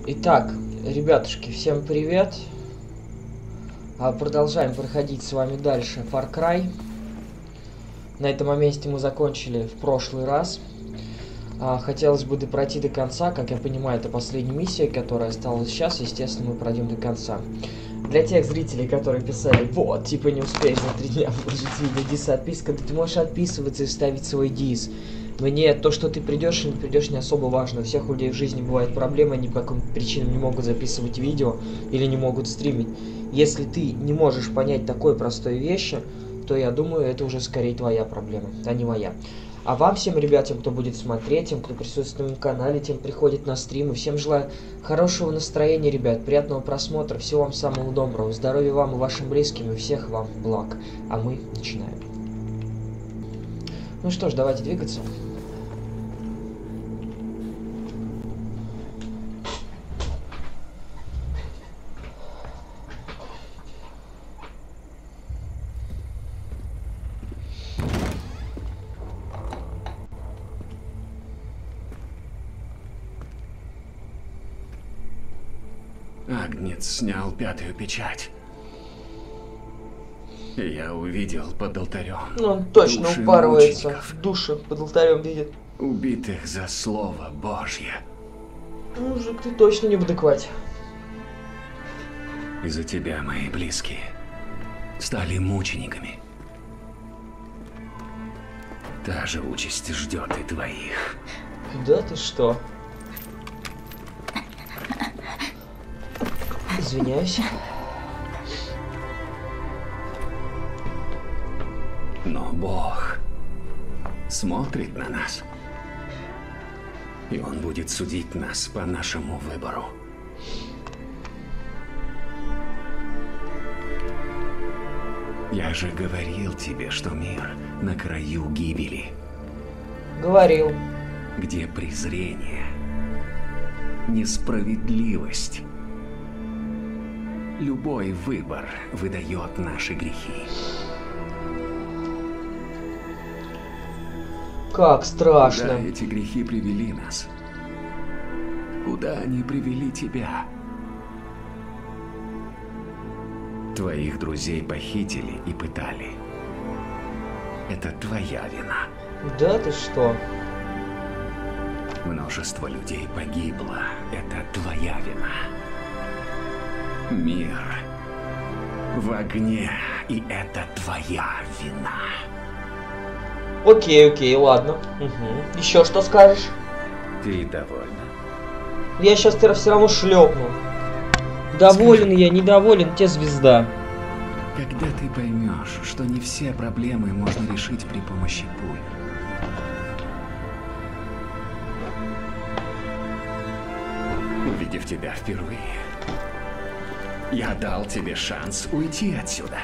Итак, ребятушки, всем привет. Продолжаем проходить с вами дальше Far Cry. На этом моменте мы закончили в прошлый раз. Хотелось бы пройти до конца. Как я понимаю, это последняя миссия, которая осталась сейчас. Естественно, мы пройдем до конца. Для тех зрителей, которые писали: вот, типа не успеешь за 3 дня выложить видео, дис отписка, да ты можешь отписываться и ставить свой дис. Мне то, что ты придешь и не придешь, не особо важно. У всех людей в жизни бывают проблемы, они по каким-то причинам не могут записывать видео или не могут стримить. Если ты не можешь понять такой простой вещи, то я думаю, это уже скорее твоя проблема, а не моя. А вам всем, ребят, тем, кто будет смотреть, тем, кто присутствует на моем канале, тем, приходит на стримы, всем желаю хорошего настроения, ребят, приятного просмотра, всего вам самого доброго, здоровья вам и вашим близким, и всех вам благ. А мы начинаем. Ну что ж, давайте двигаться. Агнец снял 5-ю печать. И я увидел под алтарем. Ну, он точно души упарывается. мучеников, Души под алтарем видит. убитых за слово Божье. Мужик, ты точно не в адеквате. Из-за тебя мои близкие стали мучениками. Та же участь ждет и твоих. Да ты что? Извиняюсь. Но Бог смотрит на нас. И Он будет судить нас по нашему выбору. Я же говорил тебе, что мир на краю гибели. Говорил. Где презрение, несправедливость. Любой выбор выдает наши грехи. Как страшно. Куда эти грехи привели нас? Куда они привели тебя? Твоих друзей похитили и пытали. Это твоя вина. Да ты что? Множество людей погибло. Это твоя вина. Мир в огне, и это твоя вина. Окей, ладно. Угу. Еще что скажешь? Ты довольна? Я сейчас тебя все равно шлепну. Доволен я, недоволен, те звезда. Когда ты поймешь, что не все проблемы можно решить при помощи пуль. Увидев тебя впервые, я дал тебе шанс уйти отсюда.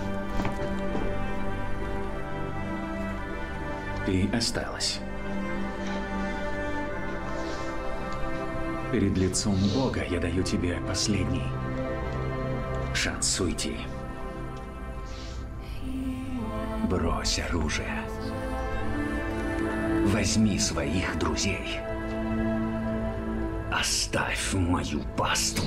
Ты осталась. Перед лицом Бога я даю тебе последний шанс уйти. Брось оружие. Возьми своих друзей. Оставь мою паству.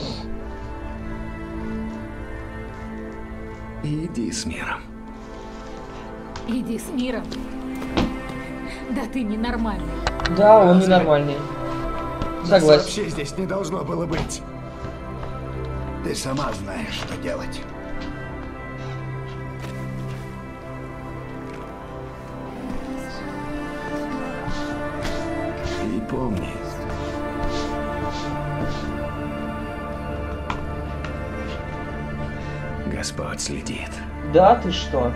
Иди с миром. Иди с миром. Да ты ненормальный. Да, он ненормальный. Согласен. Вообще здесь не должно было быть. Ты сама знаешь, что делать. И помни, Господь следит. Да ты что?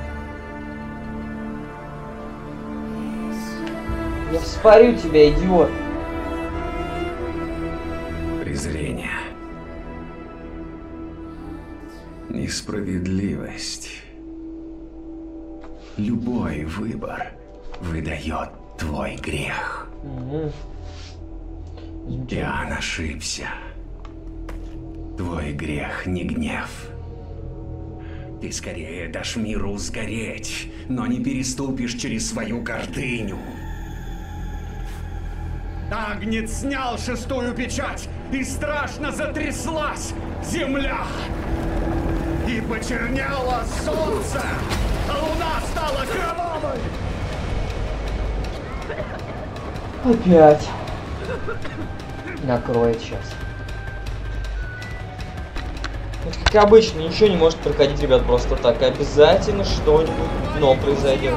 Я вспорю тебя, идиот. Презрение. Несправедливость. Любой выбор выдает твой грех. Угу. Иоанн ошибся. Твой грех не гнев. Ты скорее дашь миру сгореть, но не переступишь через свою гордыню. Агнец снял шестую печать, и страшно затряслась земля. И почернело солнце, а луна стала кровавой. Опять. Накроет сейчас. Вот как обычно, ничего не может проходить, ребят, просто так. Обязательно что-нибудь но произойдет.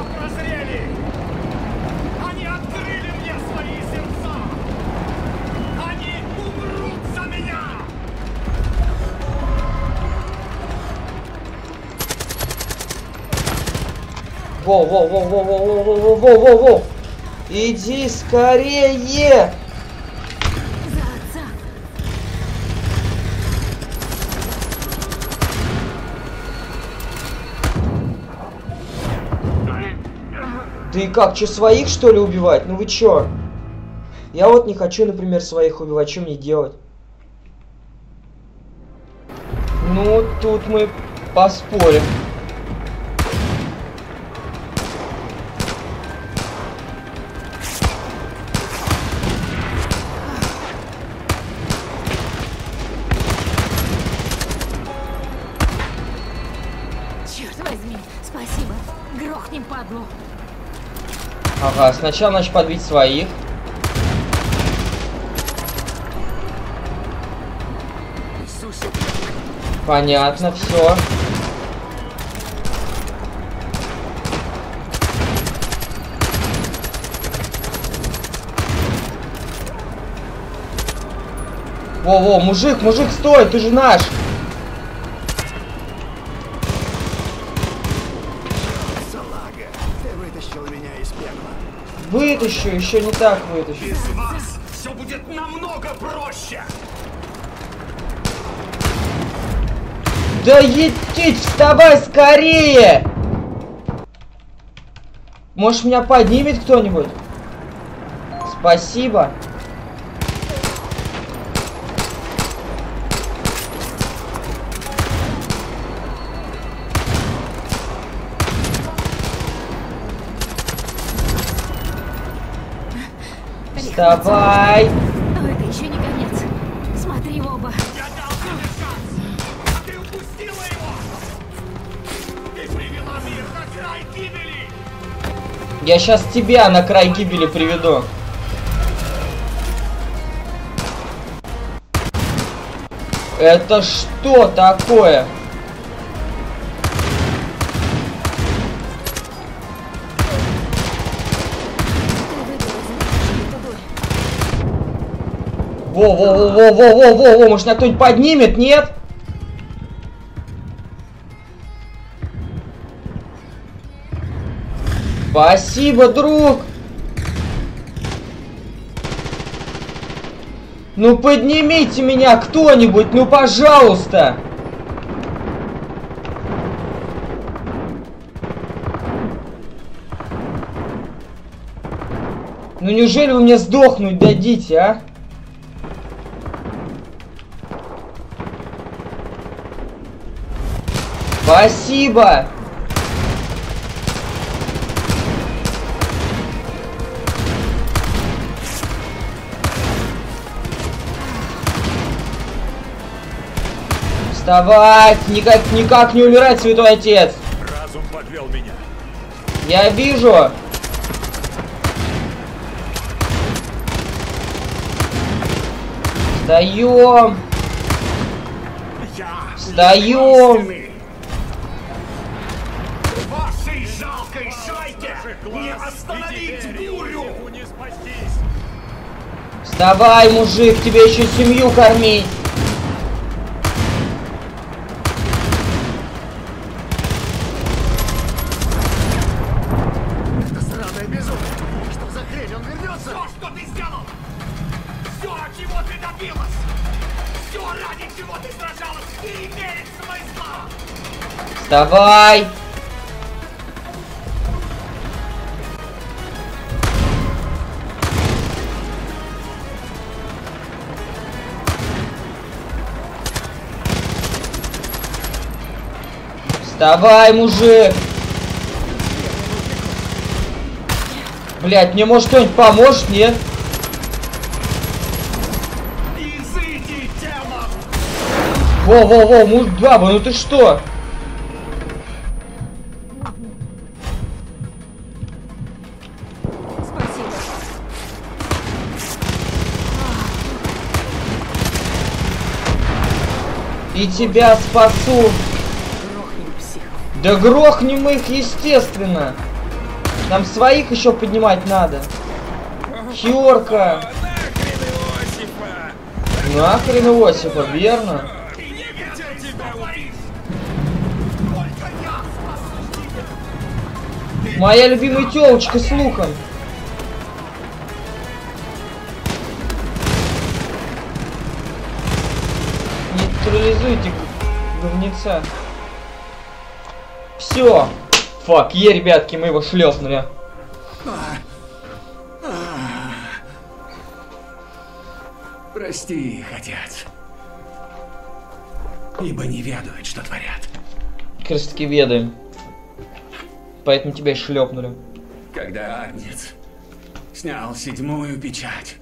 Они открыли мне свои сердца. Они умрут за меня. Воу. Иди скорее! За отца. Ты как, что, своих, что ли, убивать? Ну вы чё? Я вот не хочу, например, своих убивать. Что мне делать? Ну, тут мы поспорим. Черт возьми, спасибо. Грохнем падлу. Ага, сначала начать подбить своих. Понятно, все. Во, мужик, стой, ты же наш. Салага, ты вытащил меня из пекла. Вытащу, еще не так вытащу. Без вас все будет намного проще. Да едить, вставай скорее! Может, меня поднимет кто-нибудь? Спасибо. Вставай! Но это еще не конец. Смотри в оба. Я дал тебе шанс, а ты упустила его. Ты привела мир на край гибели. Я сейчас тебя на край гибели приведу. Это что такое? Во, может, меня кто-нибудь поднимет, нет? Спасибо, друг. Ну поднимите меня кто-нибудь, ну пожалуйста. Ну неужели вы мне сдохнуть дадите, а? Спасибо. Вставать! Никак не умирать, святой отец! Разум подвел меня. Я вижу! Встаем! Встаем! Вашей жалкой шайке не остановить бурю! Не спастись! Вставай, мужик, тебе еще семью кормить! Это сраное безумие. Что за хрень, он вернется? Все, что ты сделал! Все, чего ты добилась! Все, ради чего ты сражалась, не имеет смысла! Вставай! Вставай, мужик! Блять, мне может кто-нибудь поможет, нет? Во-во-во, муж-баба, ну ты что? Спасибо. И тебя спасу. Грохнем психов. Да грохнем их, естественно. Нам своих еще поднимать надо. Хёрка. Нахрен Иосифа, верно? Моя любимая тёлочка с луком. Нейтрализуйте говнеца. Все. Фак, ребятки, мы его шлёпнули. Прости их, отец. Ибо не ведают, что творят. Как раз таки ведаем. Поэтому тебя и шлепнули. Когда Агнец снял 7-ю печать,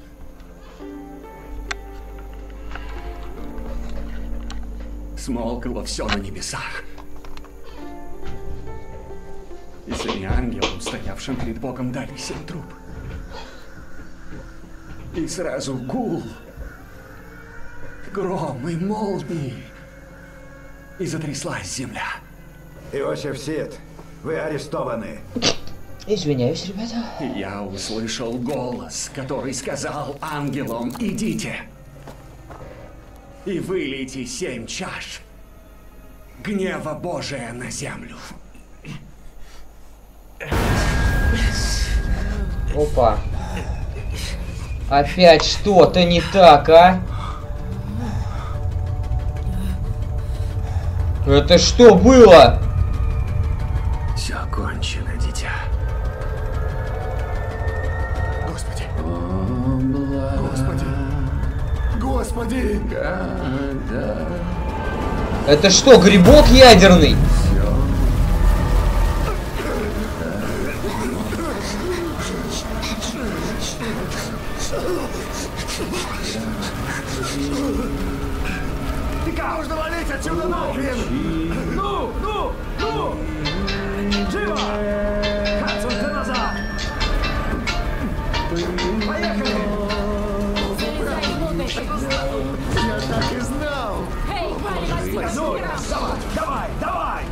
смолкло все на небесах. И 7 ангелам, стоявшим перед Богом, дали 7 труб. И сразу гул, гром и молнии. И затряслась земля. Иосиф Сид, вы арестованы. Извиняюсь, ребята. И я услышал голос, который сказал ангелам: идите и вылейте 7 чаш гнева Божия на землю. Опа. Опять что-то не так, а? Это что было? Все кончено, дитя. Господи. Господи. Господи. Это что, грибок ядерный? Нужно валить отсюда нахрен! Ну! Живо! Хадсон, ты назад! Поехали! Залезай внутрь. Я так и знал! Эй, парень, возьми Ну, шпиралку. давай!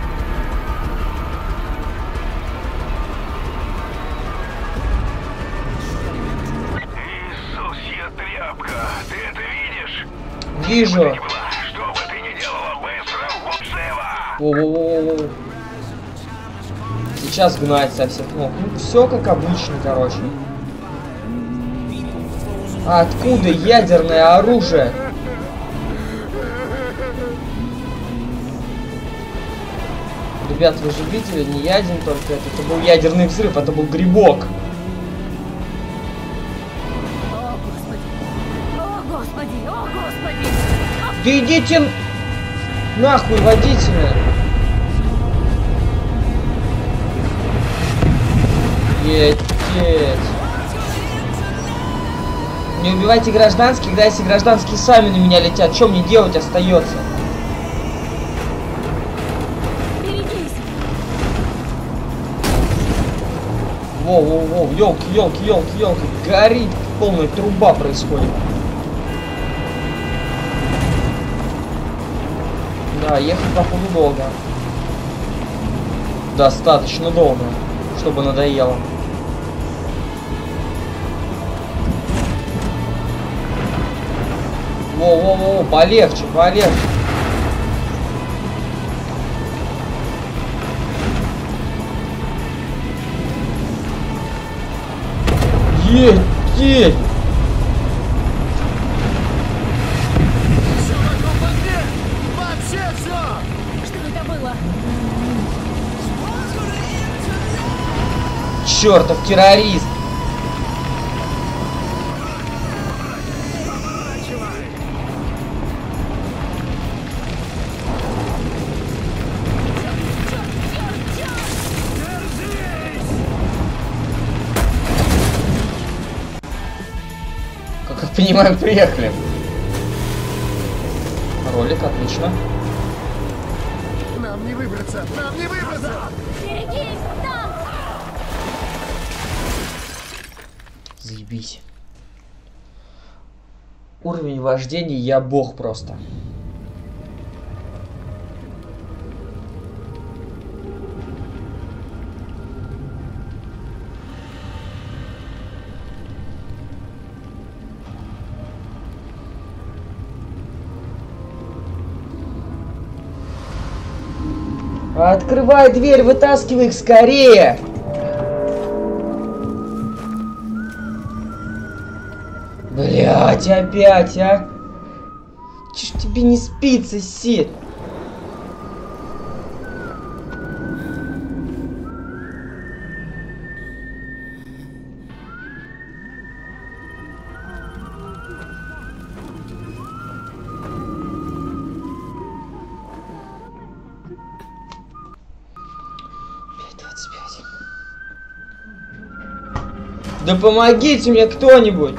Иисусья тряпка, ты это видишь? Вижу. Что бы ты ни делала, быстро в Бутсева! Воу-воу-воу-воу. Сейчас гнать со всех ног. Ну, все как обычно, короче. А откуда ядерное оружие? Ребят, вы же видели, не ядерный только это был ядерный взрыв, это был грибок. О, Господи! О, Господи! О, Господи! Да идите нахуй, водители! Ететь. Не убивайте гражданских, да, если гражданские сами на меня летят, что мне делать остается? Берегись! Воу-воу-воу, елки, горит, полная труба происходит. Да, ехать походу долго. Достаточно долго, чтобы надоело. Воу-воу-воу, полегче. Ететь! Вообще все! Что это было? Чертов террорист! Как я понимаю, приехали. Кролик, отлично. Нам не выбраться! Нам не выбраться! Берегись! Там! Заебись. Уровень вождения, я бог просто. Открывай дверь, вытаскивай их скорее! Блять, опять, а? Че ж тебе не спится, Сид? Да помогите мне кто-нибудь!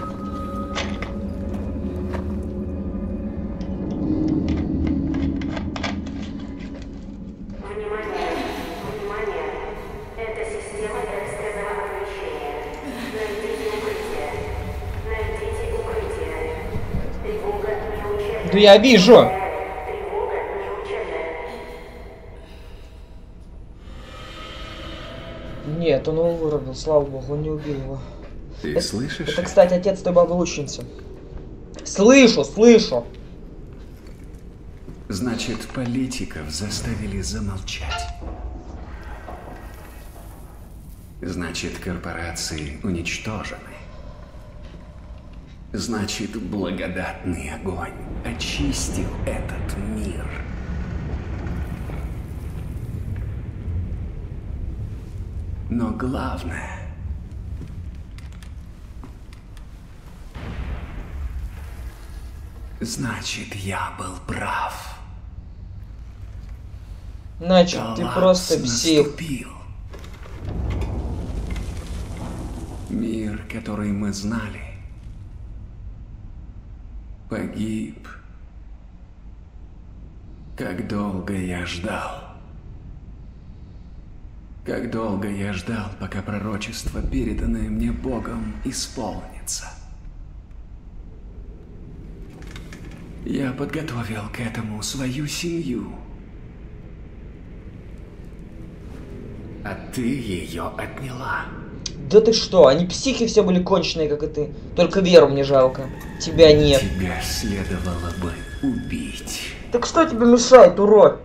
Да я вижу! Нет, он его вырубил, слава богу, он не убил его. Ты слышишь? Это, кстати, отец той бабы-лучницы. Слышу, слышу! Значит, политиков заставили замолчать. Значит, корпорации уничтожены. Значит, благодатный огонь очистил этот мир. Но главное... Значит, я был прав. Значит, ты Коллапс просто псих. наступил. Мир, который мы знали, погиб. Как долго я ждал. Как долго я ждал, пока пророчество, переданное мне Богом, исполнится. Я подготовил к этому свою семью. А ты ее отняла. Да ты что, они психи все были конченые, как и ты. Только Веру мне жалко. Тебя нет. Тебя следовало бы убить. Так что тебе мешает, урод?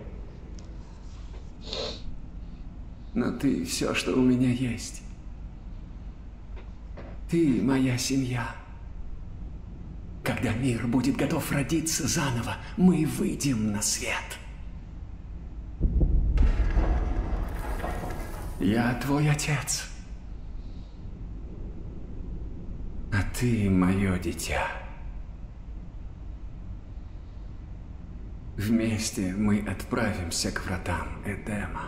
Но ты все, что у меня есть. Ты моя семья. Когда мир будет готов родиться заново, мы выйдем на свет. Я твой отец. А ты мое дитя. Вместе мы отправимся к вратам Эдема.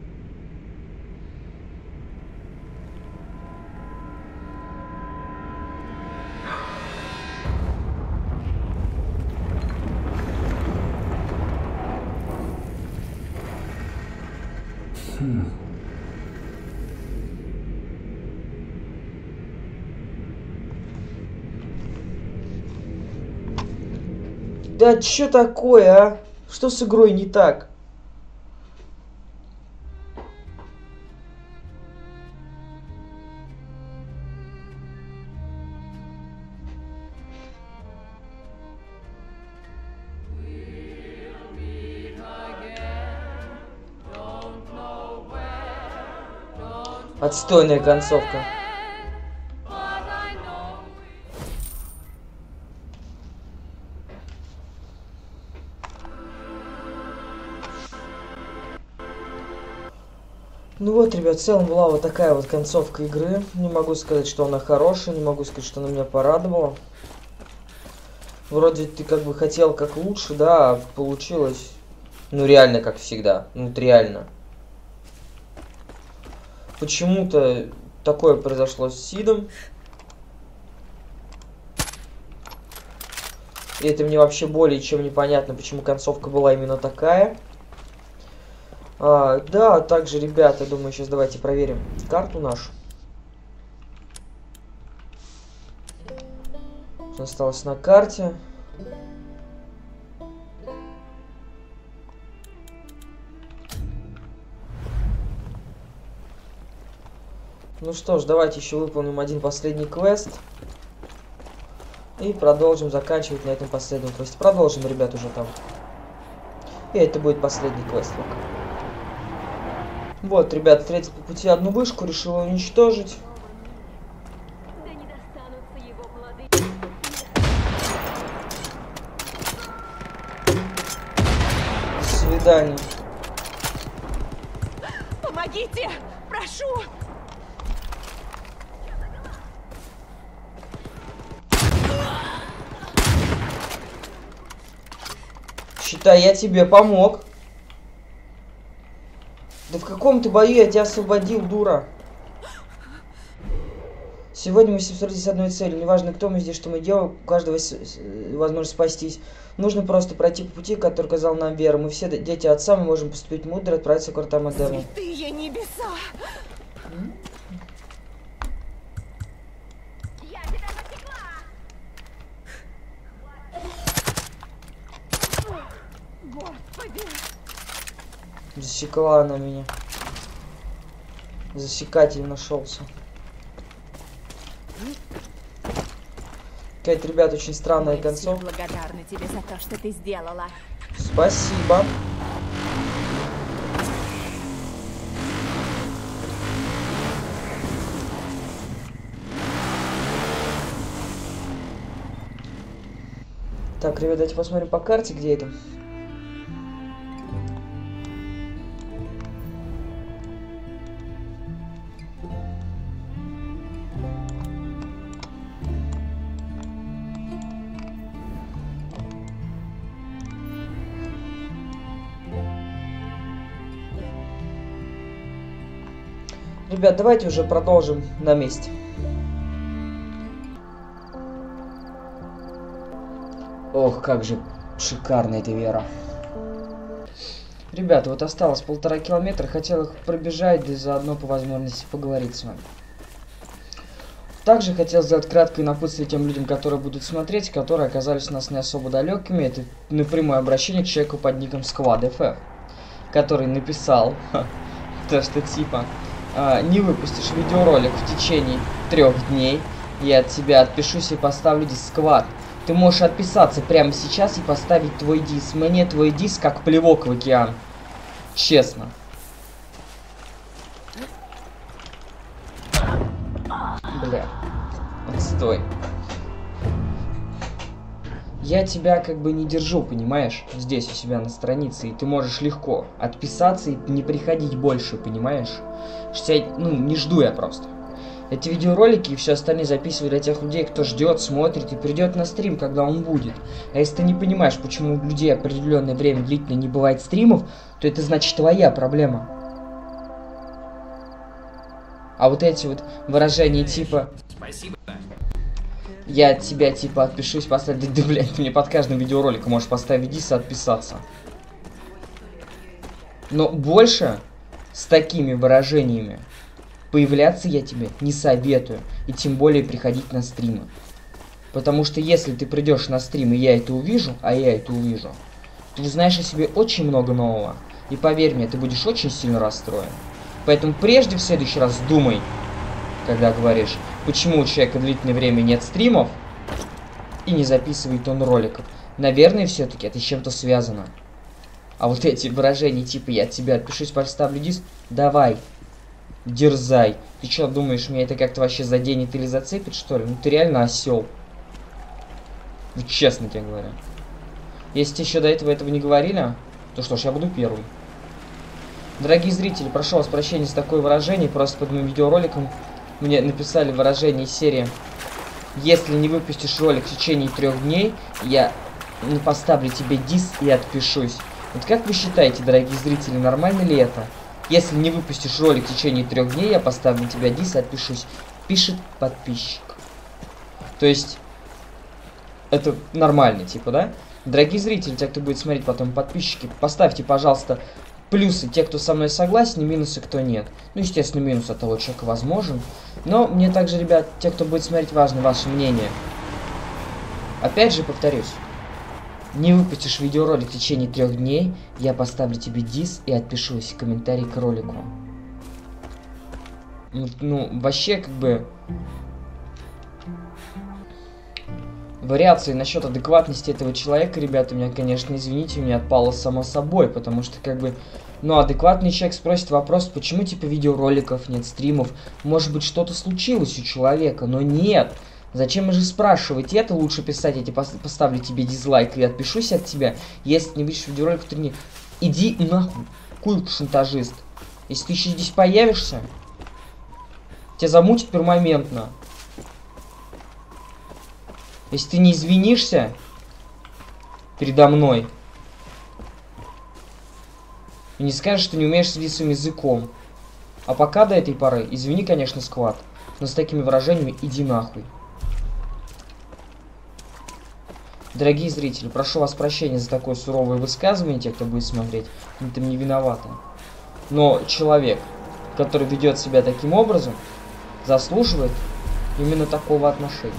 Да чё такое, а? Что с игрой не так? Отстойная концовка. Ну вот, ребят, в целом была вот такая вот концовка игры. Не могу сказать, что она хорошая, не могу сказать, что она меня порадовала. Вроде ты как бы хотел как лучше, да, а получилось, ну реально как всегда, ну вот реально. Почему-то такое произошло с Сидом. И это мне вообще более чем непонятно, почему концовка была именно такая. Да, также, ребята, думаю, сейчас давайте проверим карту нашу. Что осталось на карте? Ну что ж, давайте еще выполним один последний квест. И продолжим заканчивать на этом последнем квесте. Продолжим, ребят, уже там. И это будет последний квест пока. Вот, ребят, встретил по пути одну вышку, решил уничтожить. Да не достанутся его плоды. До свидания. Помогите! Прошу! Считай, я тебе помог. Да в каком ты бою я тебя освободил, дура? Сегодня мы встретились с одной целью. Неважно, кто мы здесь, что мы делаем, у каждого есть возможность спастись. Нужно просто пройти по пути, который указал нам Вера. Мы все дети отца, мы можем поступить мудро и отправиться к вратам Эдема. Святые небеса! Я тебя засекла! Господи! Засекла она меня. Засекатель нашелся. Какая-то, ребят, очень странная Мы концовка. все благодарны тебе за то, что ты сделала. Спасибо. Так, ребят, давайте посмотрим по карте, где это. Ребят, давайте уже продолжим на месте. Ох, как же шикарно эта Вера. Ребята, вот осталось 1,5 километра. Хотел их пробежать, да и заодно по возможности поговорить с вами. Также хотел сделать краткое напутствие тем людям, которые будут смотреть, которые оказались у нас не особо далекими. Это напрямую обращение к человеку под ником SquadFF, который написал то, что типа не выпустишь видеоролик в течение 3 дней, я от тебя отпишусь и поставлю диск Squad. Ты можешь отписаться прямо сейчас и поставить твой диск. Мне твой диск как плевок в океан. Честно. Бля. Отстой. Я тебя как бы не держу, понимаешь? Здесь у себя на странице. И ты можешь легко отписаться и не приходить больше, понимаешь? Что я, не жду я просто. Эти видеоролики и все остальные записываю для тех людей, кто ждет, смотрит и придет на стрим, когда он будет. А если ты не понимаешь, почему у людей определенное время длительно не бывает стримов, то это значит твоя проблема. А вот эти вот выражения типа... Спасибо. Я от тебя типа отпишусь, поставить... Да, блядь, ты мне под каждым видеороликом можешь поставить дис и отписаться. Но больше с такими выражениями появляться я тебе не советую. И тем более приходить на стримы. Потому что если ты придешь на стрим и я это увижу, а я это увижу, ты узнаешь о себе очень много нового. И поверь мне, ты будешь очень сильно расстроен. Поэтому прежде в следующий раз думай, когда говоришь, почему у человека длительное время нет стримов и не записывает он роликов. Наверное, все-таки это с чем-то связано. А вот эти выражения типа я от тебя отпишусь, поставлю диск, давай, дерзай. Ты что, думаешь, меня это как-то вообще заденет или зацепит, что ли? Ну ты реально осел. Ну, честно тебе говорю. Если еще до этого не говорили, то что ж, я буду первым. Дорогие зрители, прошу вас прощения за такое выражение. Просто под моим видеороликом мне написали выражение из серии: если не выпустишь ролик в течение 3 дней, я поставлю тебе дис и отпишусь. Вот как вы считаете, дорогие зрители, нормально ли это? Если не выпустишь ролик в течение 3 дней, я поставлю на тебя дис и отпишусь. Пишет подписчик. То есть, Это нормально, типа, да? Дорогие зрители, те, кто будет смотреть потом, подписчики, поставьте, пожалуйста, плюсы, те, кто со мной согласен, и минусы, кто нет. Ну, естественно, минус от того человека возможен. Но мне также, ребят, те, кто будет смотреть, важно ваше мнение. Опять же, повторюсь. Не выпустишь видеоролик в течение 3 дней, я поставлю тебе дис и отпишусь. Комментарий к ролику. Ну, вообще, как бы... Вариации насчет адекватности этого человека, ребята, у меня, конечно, извините, у меня отпало само собой, потому что, как бы, ну, адекватный человек спросит вопрос, почему, типа, видеороликов нет, стримов, может быть, что-то случилось у человека, но нет. Зачем же спрашивать это? Лучше писать, я тебе поставлю тебе дизлайк и отпишусь от тебя, если не видишь видеоролик в 3 дня. Иди нахуй, куй, шантажист. Если ты еще здесь появишься, тебя замутит пермоментно. Если ты не извинишься передо мной и не скажешь, что не умеешь следить своим языком. А пока до этой поры, извини, конечно, сквад, но с такими выражениями иди нахуй. Дорогие зрители, прошу вас прощения за такое суровое высказывание, те, кто будет смотреть, это не виноваты. Но человек, который ведет себя таким образом, заслуживает именно такого отношения.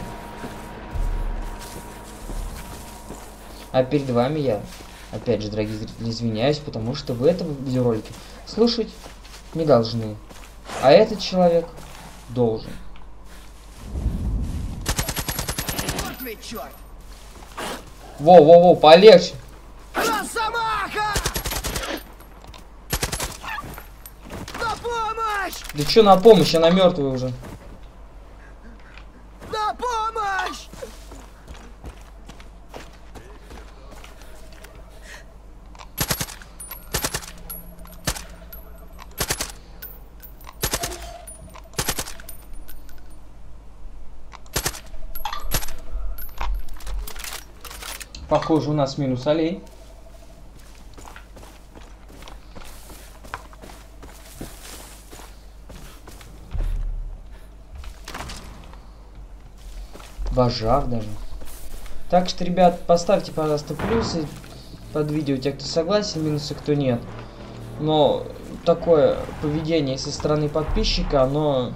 А перед вами я, опять же, дорогие зрители, извиняюсь, потому что вы этого видеоролике слушать не должны. А этот человек должен. Воу-воу-воу, полегче. Да чё на помощь? Она мертвая уже. На помощь! Похоже, у нас минус олей. Вожав даже. Так что, ребят, поставьте, пожалуйста, плюсы под видео, те, кто согласен, минусы, кто нет. Но такое поведение со стороны подписчика, оно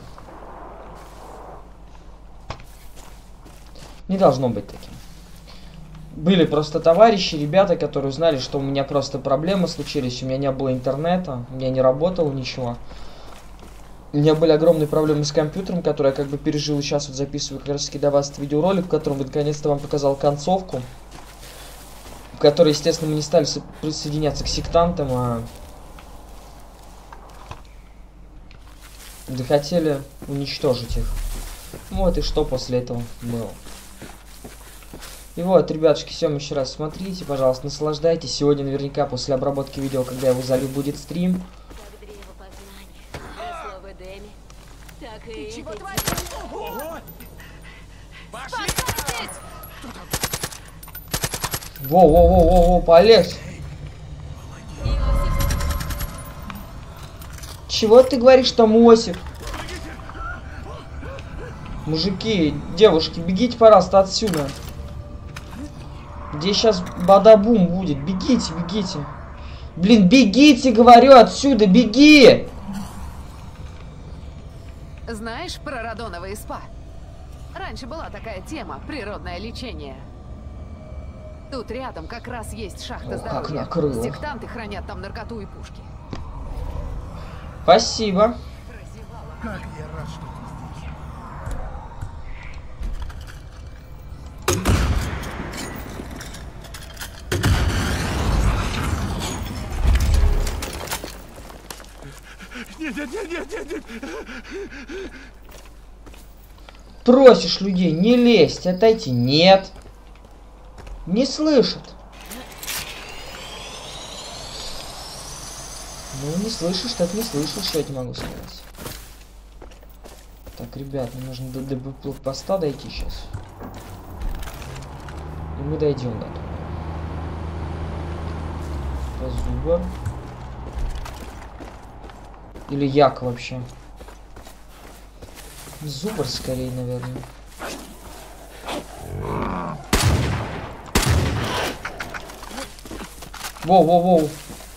не должно быть таким. Были просто товарищи, ребята, которые узнали, что у меня просто проблемы случились, у меня не было интернета, у меня не работало ничего. У меня были огромные проблемы с компьютером, который я как бы пережил, и сейчас вот записываю как раз таки для вас этот видеоролик, в котором наконец-то вам показал концовку, в которой, естественно, мы не стали присоединяться к сектантам, а хотели уничтожить их. Вот и что после этого было. И вот, ребятушки, всем еще раз смотрите, пожалуйста, наслаждайтесь. Сегодня наверняка после обработки видео, когда я его залью, будет стрим. Воу-воу-воу-воу, полегче. Чего ты говоришь там, Осип? Мужики, девушки, бегите, пожалуйста, отсюда. Где сейчас бадабум будет? Бегите, бегите. Блин, бегите, говорю, отсюда, беги! Знаешь про радоновые спа? Раньше была такая тема – природное лечение. Тут рядом как раз есть шахта здоровья. Сектанты хранят там наркоту и пушки. Спасибо. Как я рад, что ты здесь. Нет. Просишь людей не лезть, отойти. Нет. Не слышат. Ну, не слышишь, так не слышишь, что я тебе могу сказать. Так, ребят, мне нужно до блокпоста дойти сейчас. И мы дойдем до туда. По зубам. Или як вообще? Зубр скорее, наверное. Воу-воу-воу.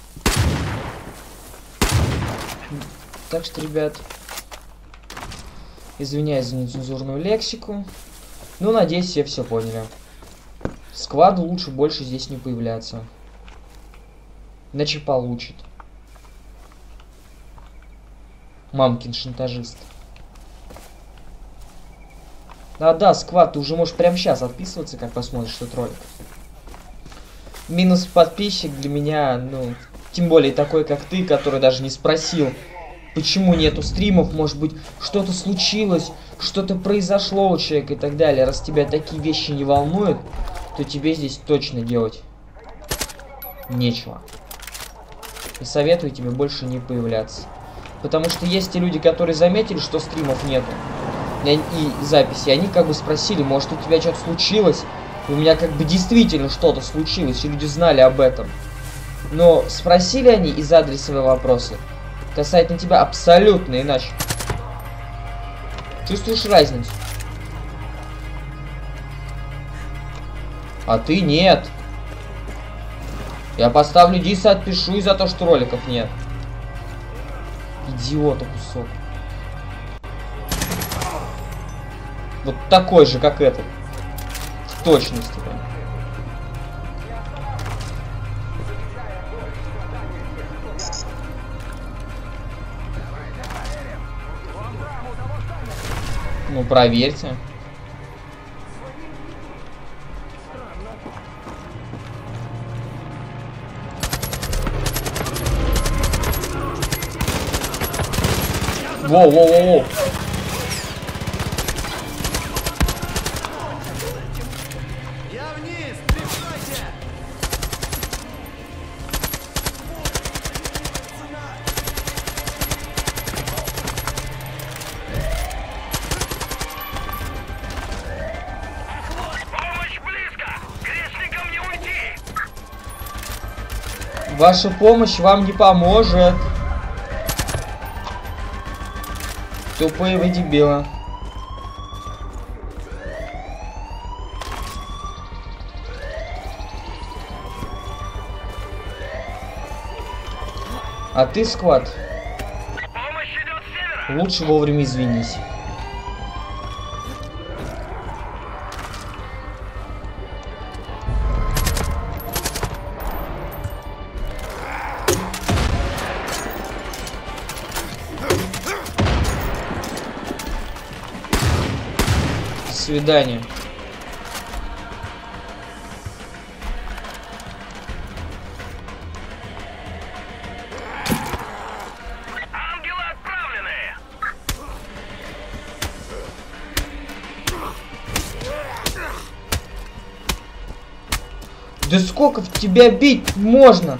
Так что, ребят, извиняюсь за нецензурную лексику. Ну, надеюсь, все поняли. Скваду лучше больше здесь не появляться. Иначе получит. Мамкин шантажист. Да, Сквад, ты уже можешь прямо сейчас отписываться, как посмотришь этот ролик. Минус подписчик для меня, ну, тем более такой, как ты, который даже не спросил, почему нету стримов, может быть, что-то случилось, что-то произошло у человека и так далее. Раз тебя такие вещи не волнуют, то тебе здесь точно делать нечего. И советую тебе больше не появляться. Потому что есть те люди, которые заметили, что стримов нету, и записи, они как бы спросили, может, у тебя что-то случилось? И у меня как бы действительно что-то случилось, и люди знали об этом. Но спросили они и задали свои вопросы. Касательно тебя абсолютно иначе. Чувствуешь разницу? А ты нет. Я поставлю дис и отпишу из-за того, что роликов нет. Идиота кусок. Вот такой же, как этот. В точности. Ну, проверьте. Воу-воу-воу-воу. Ваша помощь вам не поможет. Тупые вы дебилы. А ты, Сквад, лучше вовремя извинись. До свидания. Ангелы отправлены! Да сколько в тебя бить можно?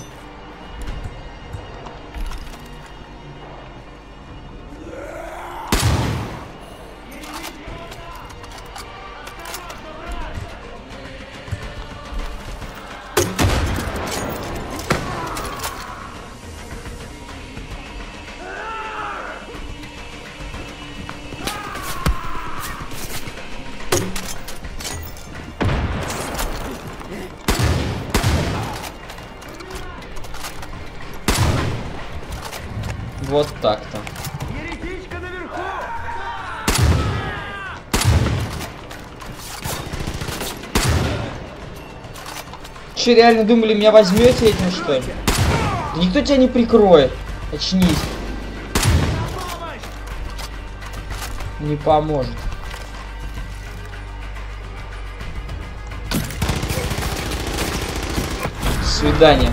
Вот так-то. Че, реально думали, меня возьмете этим, что ли? Да никто тебя не прикроет. Очнись. Не поможет. До свидания.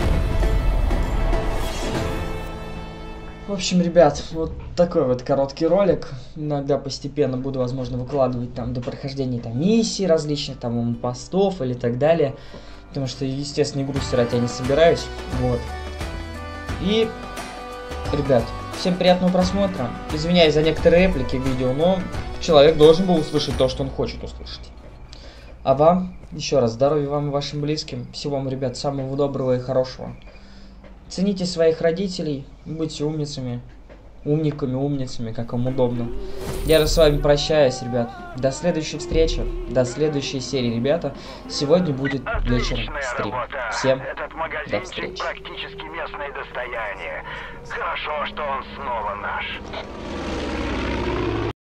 В общем, ребят, вот такой вот короткий ролик. Иногда постепенно буду, возможно, выкладывать там до прохождения там миссий различных, там постов или так далее. Потому что, естественно, игру стирать я не собираюсь. Вот. И, ребят, всем приятного просмотра. Извиняюсь за некоторые реплики в видео, но человек должен был услышать то, что он хочет услышать. А вам, еще раз, здоровья вам и вашим близким. Всего вам, ребят, самого доброго и хорошего. Цените своих родителей, будьте умницами. умниками, умницами, как вам удобно. Я же с вами прощаюсь, ребят. До следующей встречи, до следующей серии, ребята. Сегодня будет вечером стрим. Всем до встречи. Практически местное достояние. Хорошо, что он снова наш.